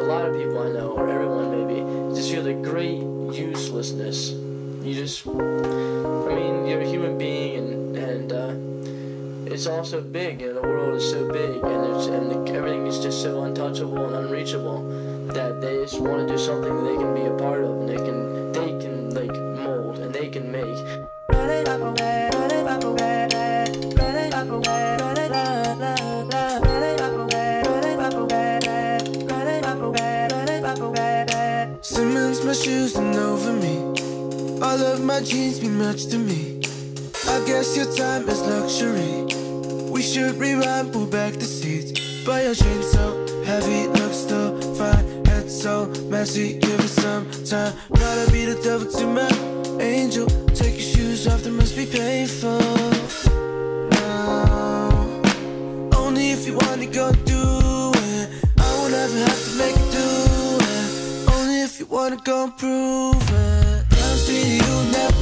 lot of people I know, or everyone maybe, just feel the great uselessness. You just, I mean, you're a human being, and it's all so big, the world is so big, and everything is just so untouchable and unreachable, that they just want to do something that they can be a part of, and they can like mold, and they can make. Simmons, my shoes and over me. All of my jeans mean much to me. I guess your time is luxury. We should rewind, pull back the seats. But your chain so heavy, looks so fine. Head so messy, give it some time. Gotta be the devil to my angel. Take your shoes off, that must be painful. No, only if you want to go do it. I won't ever have to make it do it. Only if you want to go and prove it. Down street, you'll never